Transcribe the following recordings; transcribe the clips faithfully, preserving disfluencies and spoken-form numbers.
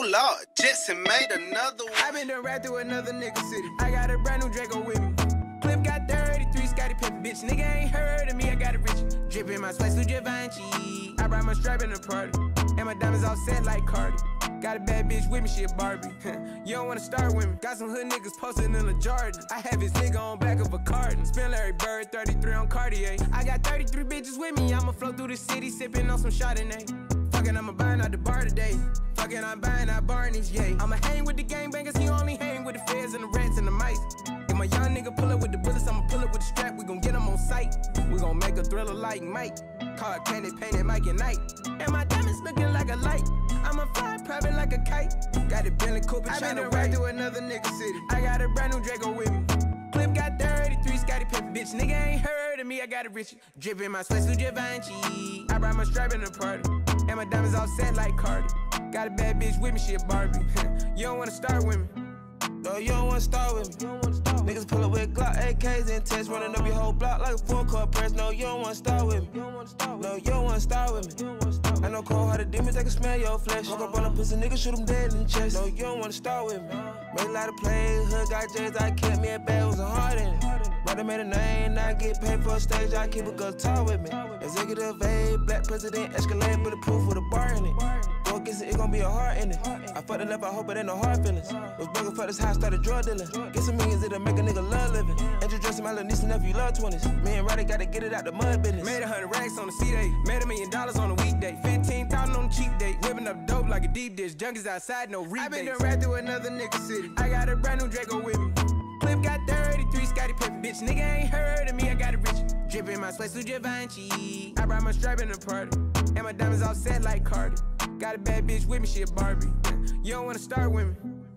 Oh Lord, Jetson made another one. I been done right through another nigga city. I got a brand new Draco with me. Clip got thirty-three, Scotty Pippen, bitch. Nigga ain't heard of me, I got it rich. Drippin' my sweats through Givenchy. I brought my strap in the party. And my diamonds all set like Cardi. Got a bad bitch with me, she a Barbie. You don't wanna start with me. Got some hood niggas posted in the Jordan. I have his nigga on back of a carton. Spin Larry Bird, thirty-three on Cartier. I got thirty-three bitches with me. I'ma flow through the city, sippin' on some Chardonnay. Fuckin', I'ma buying out the bar today. Fuckin', I'm buying out Barney's, yay. I'ma hang with the gangbangers, he only hang with the feds and the rats and the mice. If my young nigga pull up with the bullets, I'ma pull up with the strap. We gon' get him on sight. We gon' make a thriller like Mike. Car candy painted Mike and Night. And my diamonds looking like a light. I'ma fly private like a kite. Got a Bentley Cooper tryna ride. I been right through another nigga city. I got a brand new Draco with me. Clip got thirty-three, Scotty Pippen, bitch. Nigga ain't heard of me, I got it rich. Drippin' my sweats through Givenchy. I brought my strap in the party. And my diamonds all set like Cardi. Got a bad bitch with me, she a Barbie. You don't wanna start with me. No, you don't wanna start with me. Niggas pull up with Glock A Ks and tests, running up your whole block like a full-court press. No, you don't wanna start with me. No, you don't wanna start with me. I know cold-hearted demons, they can smell your flesh. Walk up on a pussy nigga, shoot him dead in the chest. No, you don't wanna start with me. Made a lot of plays, hood got J's, I kept me a bag, was a heart in it. Brother made a name, now I get paid for a stage, I keep a good talk with me. Executive A, black president, Escalade, bulletproof with a bar in it. Go against it, it gon' be a heart in it. I fucked it up, I hope it ain't no hard feelings. Was broken for this house, started drug dealing. Get some millions, it'll make a nigga love living. Introducing my little niece and nephew, love twenties. Me and Roddy gotta get it out the mud business. Made a hundred racks on the C-Day. Made a million dollars on a weekday. fifteen thousand on the cheap day. Whipping up dope like a deep dish. Junkies outside, no rebates. I been done right through another nigga city. I got a brand new Draco with me. Clip got thirty-three, Scotty Pippen, bitch. Nigga ain't heard of me, I got it rich. Drippin' my sweats through Givenchy. I brought my strap in the party. And my diamonds all set like Cardi. Got a bad bitch with me, she a Barbie. You don't wanna start with me.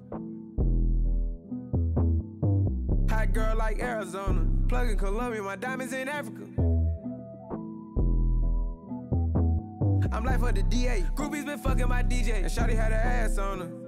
Hot girl like Arizona. Plug in Colombia, my diamonds in Africa. I'm like for the D A. Groupies been fucking my D J. And shawty had her ass on her.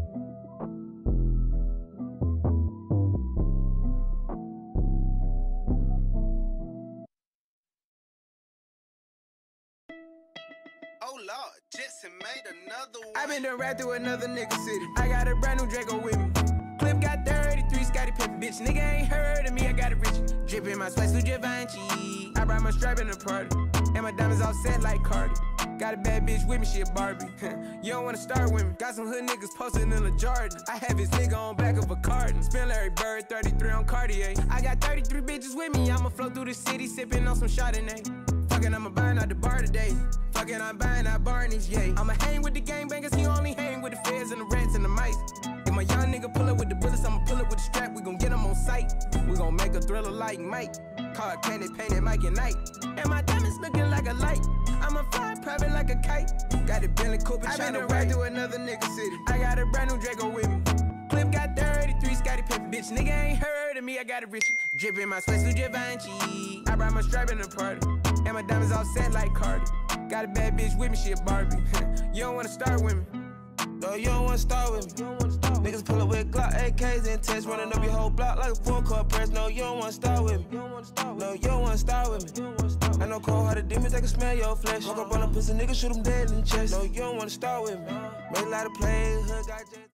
Oh Lord, Jetson made another one. I been done right through another nigga city. I got a brand new Draco with me. Clip got thirty-three, Scotty Pippen, bitch. Nigga ain't heard of me, I got it rich. Drippin' my sweats through Givenchy. I brought my strap in the party. And my diamonds all set like Cardi. Got a bad bitch with me, she a Barbie. You don't wanna start with me. Got some hood niggas posted in the Jordan. I have his nigga on back of a carton. Spin Larry Bird, thirty-three on Cartier. I got thirty-three bitches with me. I'ma flow through the city, sippin' on some Chardonnay. Fuckin', I'ma buying out the bar today. Fuckin', I'm buying out Barney's, yay. I'ma hang with the gangbangers, he only hang with the feds and the rats and the mice. If my young nigga pull up with the bullets, I'ma pull up with the strap. We gon' get him on sight. We gon' make a thriller like Mike. Car candy painted Mike and Night. And my diamonds looking like a light. I'ma fly private like a kite. Got a Bentley Cooper tryna ride through another nigga city. I got a brand new Draco with me. Clip got thirty-three, Scotty Pippen, bitch. Nigga ain't heard of me, I got it rich. Drippin' my sweats through Givenchy. I brought my strap in the party. And my diamonds all set like Cardi. Got a bad bitch with me, she a Barbie. You don't wanna start with me. No, you don't wanna start with me. Niggas pull up with Glock A Ks and tests, running up your whole block like a full-court press. No, you don't wanna start with me. No, you don't wanna start with me. I know cold-hearted demons, they can smell your flesh. Walk up on a pussy nigga, shoot him dead in the chest. No, you don't wanna start with me. Made a lot of plays, hood got J